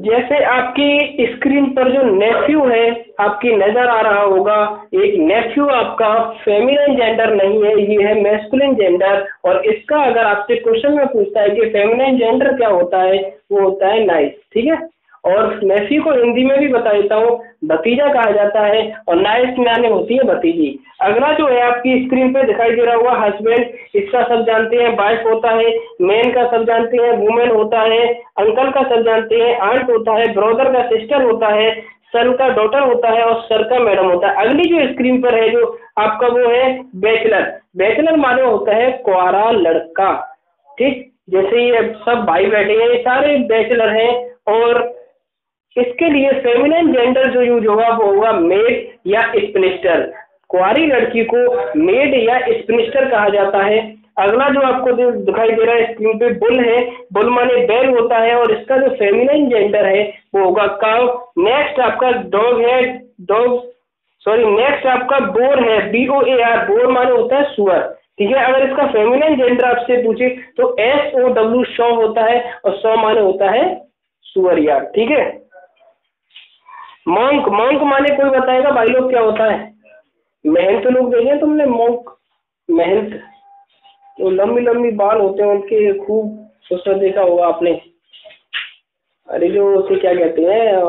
जैसे आपकी स्क्रीन पर जो नेफ्यू है आपकी नजर आ रहा होगा, एक नेफ्यू आपका फेमिनिन जेंडर नहीं है, ये है मैस्कुलिन जेंडर। और इसका अगर आपसे क्वेश्चन में पूछता है कि फेमिनिन जेंडर क्या होता है, वो होता है नाइस, ठीक है। और नेफ्यू को हिंदी में भी बता देता हूँ, भतीजा कहा जाता है, और नाइस माने होती है भतीजी। अगला जो है आपकी स्क्रीन पे दिखाई दे रहा होगा हस्बैंड, इसका सब जानते हैं, वाइफ होता है, मैन का सब जानते हैं, वुमेन होता है, अंकल का सब जानते हैं, आंट होता है, ब्रदर का सिस्टर होता है, सन का डॉटर होता है, और सर का मैडम होता है। अगली जो स्क्रीन पर है जो आपका वो है बैचलर। बैचलर माने होता है कुंवारा लड़का, ठीक। जैसे ये सब भाई बैठे हैं, ये सारे बैचलर हैं। और इसके लिए फेमिनिन जेंडर जो यूज होगा वो होगा मेड या स्पिनिस्टर। कुंवारी लड़की को मेड या स्पिनिस्टर कहा जाता है। अगला जो आपको दिखाई दे रहा है स्क्रीन पे बुल है, बुल माने बैल होता है, और इसका जो फेमिनिन जेंडर है वो होगा काउ। नेक्स्ट आपका डॉग है, नेक्स्ट आपका बोर है, BOAR, बोर माने होता है सुअर, ठीक है। अगर इसका फेमिनिन जेंडर आपसे पूछे तो SOW शॉ होता है, और शॉ माने होता है सुअर यार, ठीक है। मॉन्क, मॉन्क माने कोई बताएगा भाई लोग क्या होता है? महंत लोग देखे तुमने? मॉन्क, महंत, तो लंबी लंबी बाल होते हैं उनके, खूब सोचा देखा होगा आपने। अरे जो उसे क्या कहते हैं,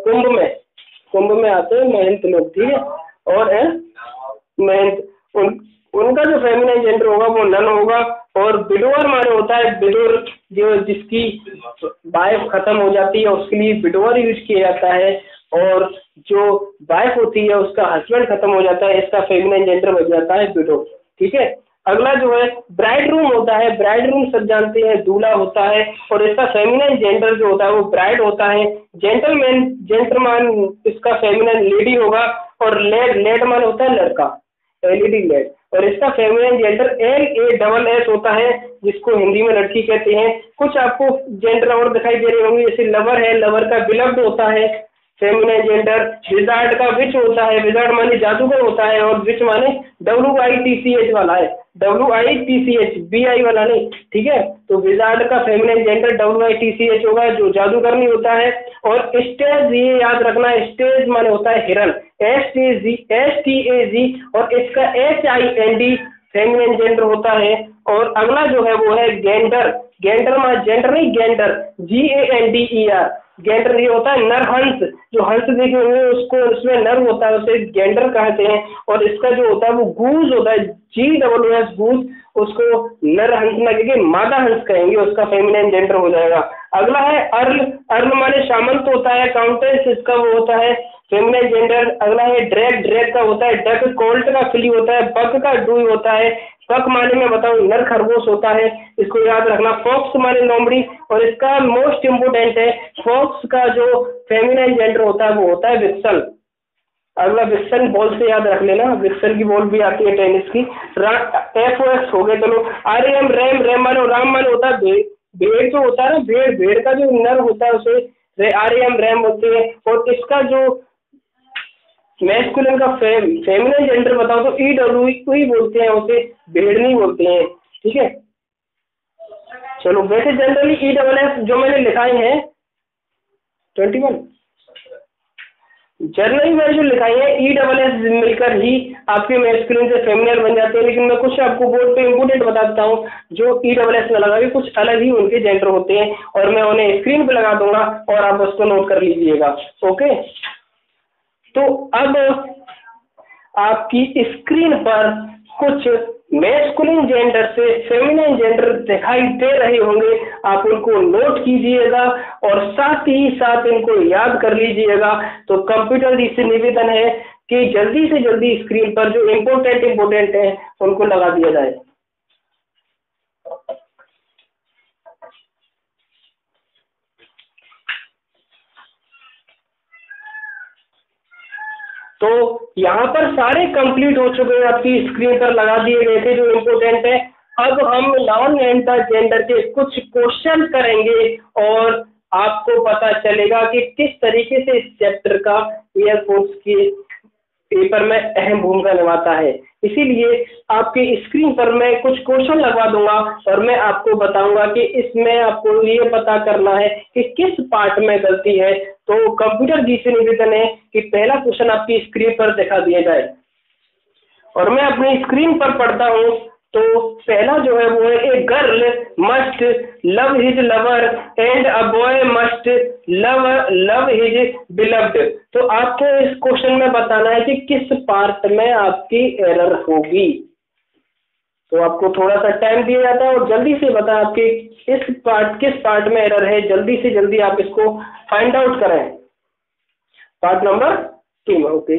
कुंभ में आते हैं महंत लोग, ठीक है। और है महंत, उनका जो फेमिनिन जेंडर होगा वो नन होगा। और विडोअर माने होता है विडोर, जो जिसकी वाइफ खत्म हो जाती है उसके लिए विडोअर यूज किया जाता है। और जो वाइफ होती है उसका हस्बैंड खत्म हो जाता है, इसका फेमिनिन जेंडर बन जाता है विडो, ठीक है। अगला जो है ब्राइड रूम होता है, ब्राइड रूम सब जानते हैं दूल्हा होता है, और इसका फेमिनिन जेंडर जो होता है वो ब्राइड होता है। जेंटलमैन इसका फेमिनिन लेडी होगा। और लेड मान होता है लड़का, LED लेड, और इसका फेमिनिन जेंडर LASS होता है, जिसको हिंदी में लड़की कहते हैं। कुछ आपको जेंडर और दिखाई दे रहे होंगे, जैसे लवर है, लवर का बिलव्ड होता है फेमिनिन जेंडर। विजार्ड का विच होता है, विजार्ड माने जादूगर होता है, और विच माने WITCH वाला है, WITCH, BI वाला नहीं, ठीक है। तो विजार्ड का फेमिनिन जेंडर WITCH होगा, जो जादूगरनी होता है। और स्टेज, ये याद रखना, स्टेज माने होता है हिरन, STAG, और इसका HIND फेमिनिन जेंडर होता है। और अगला जो है वो है गेंडर, गेंडर माने जेंडर नहीं, गेंडर, GANDER, गेंडर ये होता है नर हंस, जो हंस देखे हुए उसको उसमें नर होता है, उसे गेंडर कहते हैं। और इसका जो होता है वो गूज होता है, GOOS, गूज, उसको नर हंस ना कहेंगे, मादा हंस कहेंगे, उसका फेमिनिन जेंडर हो जाएगा। अगला है अर्ल, अर्ल माने सामंत होता है, काउंटेस इसका वो होता है फेमिनिन जेंडर। अगला है ड्रैग, ड्रैग का होता है डक, कोल्ट का फिली होता है, बक का डूई होता है, पक माने में बताऊं नर खरगोश होता है, इसको याद रखना। फॉक्स माने लोमड़ी, और इसका मोस्ट इम्पोर्टेंट है फॉक्स का जो फेमिनिन जेंडर होता है वो होता है विक्सन। अगला विक्सन बॉल से याद रख लेना, विक्सन की बॉल भी आती है टेनिस की। FOX हो गए, चलो। RM, रैम, रैम मानो राम माने होता है भेड़ जो होता है ना, भेड़, भेड़ का जो नर होता है उसे RM, रैम बोलते हैं। और इसका जो मैस्कुलिन का फेमिनिन जेंडर बताओ तो EWE बोलते हैं, उसे भेड़ नहीं बोलते हैं, ठीक है। चलो, वैसे जनरली ESS जो मैंने लिखाई है 21 जनरली मैंने जो लिखाई है ESS मिलकर ही आपके मैस्कुलिन से फेमिनिन बन जाते हैं। लेकिन मैं कुछ आपको बोर्ड पे इम्पोर्टेंट बता देता हूँ जो ESS में लगा के कुछ अलग ही उनके जेंडर होते हैं, और मैं उन्हें स्क्रीन पे लगा दूंगा और आप उसको नोट कर लीजिएगा, ओके। तो अब आपकी स्क्रीन पर कुछ मैस्कुलिन जेंडर से फेमिनिन जेंडर दिखाई दे रहे होंगे, आप उनको नोट कीजिएगा और साथ ही साथ इनको याद कर लीजिएगा। तो कंप्यूटर जी से निवेदन है कि जल्दी से जल्दी स्क्रीन पर जो इम्पोर्टेंट है उनको लगा दिया जाए। तो यहाँ पर सारे कंप्लीट हो चुके हैं, आपकी स्क्रीन पर लगा दिए गए थे जो इम्पोर्टेंट है। अब हम नॉन जेंडर के कुछ क्वेश्चन करेंगे और आपको पता चलेगा कि किस तरीके से इस चैप्टर का एयरफोर्स की पेपर में अहम भूमिका निभाता है। इसीलिए आपके स्क्रीन पर मैं कुछ क्वेश्चन लगवा दूंगा और मैं आपको बताऊंगा कि इसमें आपको ये पता करना है कि किस पार्ट में गलती है। तो कंप्यूटर जी से निवेदन है कि पहला क्वेश्चन आपकी स्क्रीन पर दिखा दिया जाए और मैं अपनी स्क्रीन पर पढ़ता हूँ। तो पहला जो है वो है, a girl must love his lover and a boy must love his beloved. तो आपको इस क्वेश्चन में बताना है कि किस पार्ट में आपकी एरर होगी। तो आपको थोड़ा सा टाइम दिया जाता है और जल्दी से बताएं आपके किस पार्ट में एरर है, जल्दी से जल्दी आप इसको फाइंड आउट करें। Part number 3। ओके,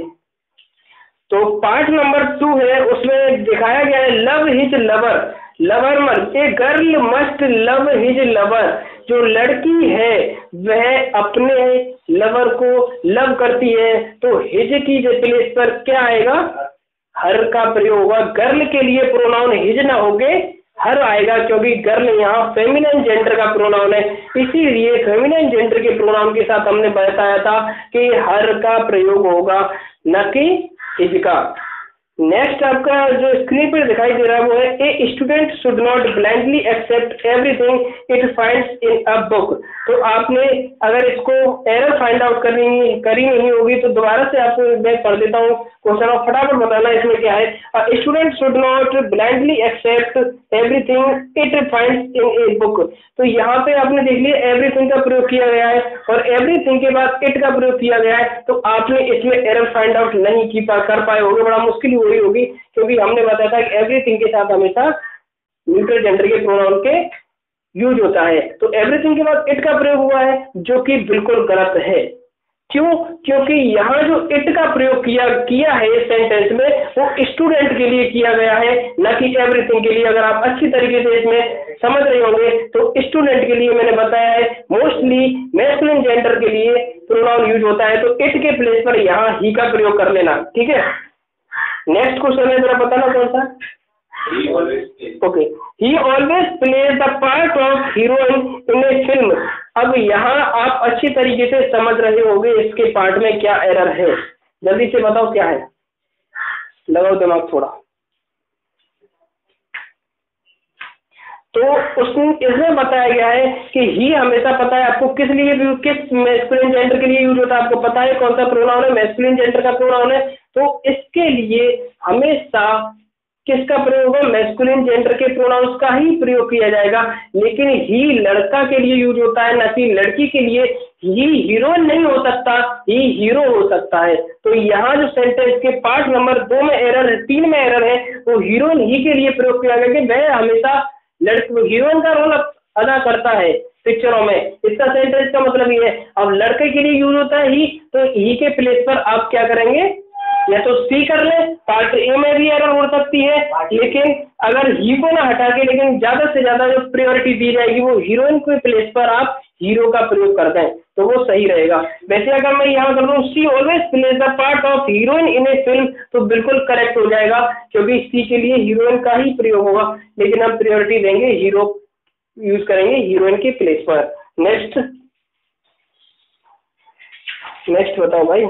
तो पार्ट नंबर 2 है, उसमें दिखाया गया है लव हिज लवर। लवर मत, a girl must love his lover. जो लड़की है वह अपने लवर को लव करती है, तो हिज की प्लेस पर क्या आएगा, हर का प्रयोग होगा। गर्ल के लिए प्रोनाउन हिज ना होके हर आएगा, क्योंकि गर्ल यहाँ फेमिनिन जेंडर का प्रोनाउन है। इसीलिए फेमिनिन जेंडर के प्रोनाउन के साथ हमने बताया था कि हर का प्रयोग होगा, न कि हिज का। नेक्स्ट आपका जो स्क्रीन पर दिखाई दे रहा है वो है, a student should not blindly accept everything it finds in a book. तो आपने अगर इसको एरर फाइंड आउट करी नहीं होगी तो दोबारा से आपको मैं पढ़ देता हूँ क्वेश्चन और फटाफट बताना इसमें क्या है। Student should not blindly accept everything it finds in a book. तो यहाँ पे आपने देख लिया एवरीथिंग का प्रयोग किया गया है और एवरीथिंग के बाद इट का प्रयोग किया गया है। तो आपने इसमें एरर फाइंड आउट नहीं कर पाए होंगे, बड़ा मुश्किल हुई होगी, क्योंकि हमने बताया था कि एवरीथिंग के साथ हमेशा न्यूट्रल जेंडर के प्रोनाउन के यूज होता है। तो एवरीथिंग के बाद इट का प्रयोग हुआ है, जो कि बिल्कुल गलत है। क्यों? क्योंकि यहाँ जो इट का प्रयोग किया है इस सेंटेंस में, वो स्टूडेंट के लिए किया गया है, न कि एवरीथिंग के लिए। अगर आप अच्छी तरीके से इसमें समझ रहे होंगे तो स्टूडेंट के लिए मैंने बताया है मोस्टली मैस्कुलिन जेंडर के लिए प्रोनाउन यूज होता है, तो इट के प्लेस पर यहाँ ही का प्रयोग कर लेना, ठीक है। नेक्स्ट क्वेश्चन है, जरा बताना कौन सा। Okay, he always plays the part of heroine in a film. अब यहाँ आप अच्छी तरीके से समझ रहे होंगे इसके पार्ट में क्या एरर है। जल्दी से बताओ क्या है, लगाओ दिमाग थोड़ा। तो इसमें बताया गया है कि ही हमेशा पता है आपको किस मैस्कुलिन जेंडर के लिए यूज होता है, आपको पता है कौन सा प्रोनाउन है, मैस्कुलिन जेंडर का प्रोनाउन है। तो इसके लिए हमेशा किसका प्रयोग होगा, मैस्कुलिन जेंडर के प्रोनाउंस का ही प्रयोग किया जाएगा। लेकिन ही लड़का के लिए यूज होता है, न कि लड़की के लिए। ही हीरोइन नहीं हो सकता, ही हीरो हो सकता है। तो यहाँ जो सेंटेंस के पार्ट नंबर 2 में एरर है, 3 में एरर है, वो हीरोइन ही के लिए प्रयोग किया गया कि वह हमेशा हीरोइन का रोल अदा करता है पिक्चरों में। इसका सेंटेंस का मतलब ये है। अब लड़के के लिए यूज होता है ही, तो ही के प्लेस पर आप क्या करेंगे, या तो सी कर ले। पार्ट ए में भी एरर हो सकती है, लेकिन अगर ही को ना हटा के लेकिन ज्यादा से ज्यादा जो प्रायोरिटी दी जाएगी वो हीरोइन के प्लेस पर आप हीरो का प्रयोग कर दें, तो वो सही रहेगा। वैसे अगर मैं यहाँ कर दूँ she always plays the part of heroine in a film, तो बिल्कुल करेक्ट हो जाएगा, क्योंकि सी के लिए हीरोइन का ही प्रयोग होगा, लेकिन हम प्रायोरिटी देंगे हीरो, यूज करेंगे हीरोइन के प्लेस पर। नेक्स्ट बताओ भाई।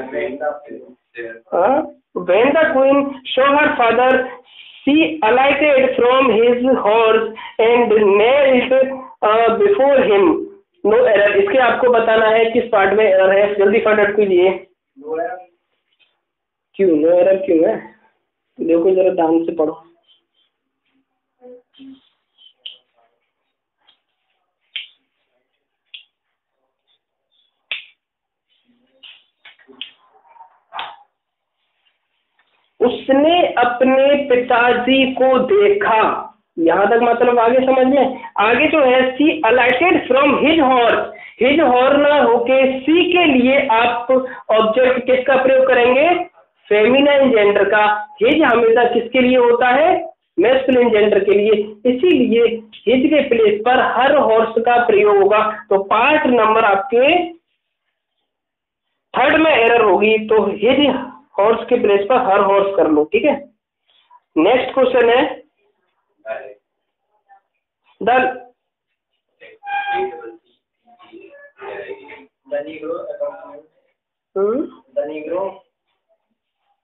When the queen saw her father, she alighted from his horse and knelt before him. No error। इसके आपको बताना है किस पार्ट में एरर है, जल्दी फटाफट कीजिए। क्यों नो एरर क्यों है, देखो जरा ध्यान से पढ़ो। उसने अपने पिताजी को देखा, यहाँ तक मतलब आगे समझ में। आगे जो है she alighted from his horse, his horn ना होके सी के लिए आप ऑब्जेक्ट किसका प्रयोग करेंगे, फेमिनाइन जेंडर का। हिज हमेशा किसके लिए होता है, मैस्कुलिन जेंडर के लिए। इसीलिए हिज के प्लेस पर हर हॉर्स का प्रयोग होगा। तो पार्ट नंबर आपके 3rd में एरर होगी, तो हिज हॉर्स के प्लेस पर हर हॉर्स कर लो, ठीक है। नेक्स्ट क्वेश्चन है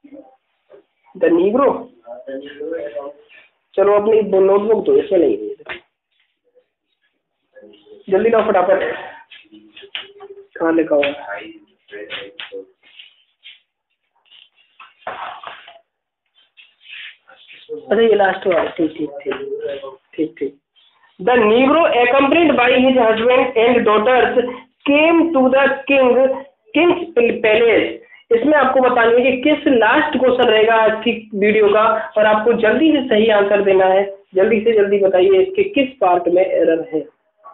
द नीग्रो, चलो अपनी नोटबुक तो इसमें नहीं है, जल्दी लाओ फटाफट, कहाँ लिखा हुआ? अरे ये लास्ट वाला, ठीक ठीक ठीक ठीक ठीक। The negro accompanied by his husband and daughters came to the king's palace। इसमें आपको बताना है कि किस, लास्ट क्वेश्चन रहेगा आज की वीडियो का, और आपको जल्दी से सही आंसर देना है। जल्दी से जल्दी बताइए इसके किस पार्ट में एरर है।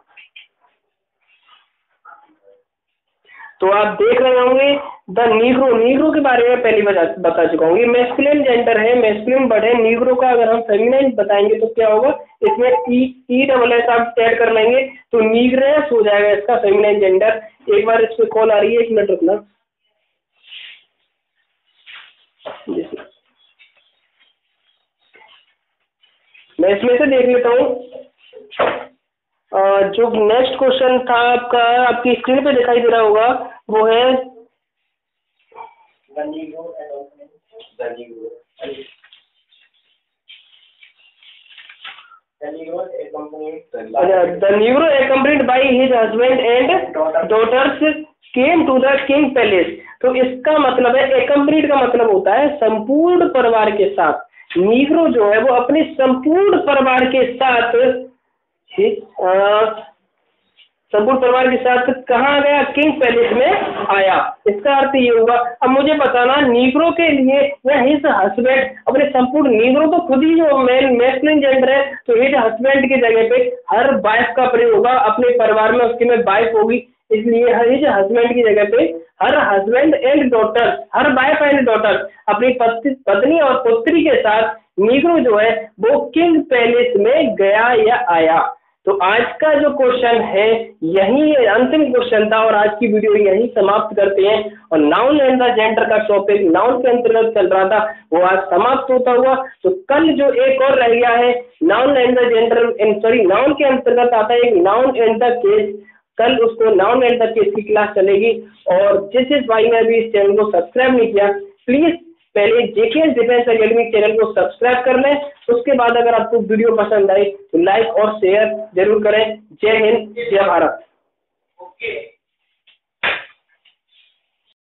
तो आप देख रहे होंगे द नीग्रो, नीग्रो के बारे में पहले बता चुका हूँ। ये मैस्कुलिन जेंडर है, मैस्कुलिन वर्ड है। नीग्रो का अगर हम फेमिनाइन बताएंगे तो क्या होगा, इसमें ई डबल एस आप ऐड कर लेंगे तो नीग्रेस हो जाएगा इसका फेमिनाइन जेंडर। एक बार इस पे कॉल आ रही है, 1 मिनट रुकना। मैं इसमें से देख लेता हूँ। जो नेक्स्ट क्वेश्चन था आपका, आपकी स्क्रीन पे दिखाई दे रहा होगा, वो है अच्छा, the negro accompanied by his husband and daughters came to the king palace। तो इसका मतलब है, accompanied का मतलब होता है संपूर्ण परिवार के साथ। नीग्रो जो है वो अपने संपूर्ण परिवार के साथ संपूर्ण परिवार के साथ कहाँ गया, किंग पैलेस में आया। इसका अर्थ ये होगा, अब मुझे बताना नीग्रो के लिए वह हिज हस्बैंड, अपने संपूर्ण, नीग्रो तो खुद ही जो मैस्कुलिन जेंडर है, तो हिज हस्बैंड की जगह पे हर वाइफ का प्रयोग होगा। अपने परिवार में उसके में वाइफ होगी, इसलिए हिज हस्बैंड की जगह पे her husband and daughter, her wife and daughter, अपनी पत्नी और पुत्री के साथ नीग्रो जो है वो किंग पैलेस में गया या आया। तो आज का जो क्वेश्चन है यही अंतिम क्वेश्चन था, और आज की वीडियो यही समाप्त करते हैं। और नाउन एंड द जेंडर का टॉपिक नाउन के अंतर्गत चल रहा था, वो आज समाप्त होता हुआ। तो कल जो एक और रह गया है noun and the gender, sorry noun के अंतर्गत आता है एक नाउन एंड द केस, कल उसको नाउन एंड द केस की क्लास चलेगी। और जिस भाई ने अभी इस चैनल को सब्सक्राइब नहीं किया, प्लीज पहले जेकेएस डिफेंस एकेडमी चैनल को सब्सक्राइब कर लें। उसके बाद अगर आपको वीडियो पसंद आई तो लाइक और शेयर जरूर करें। जय हिंद, जय भारत।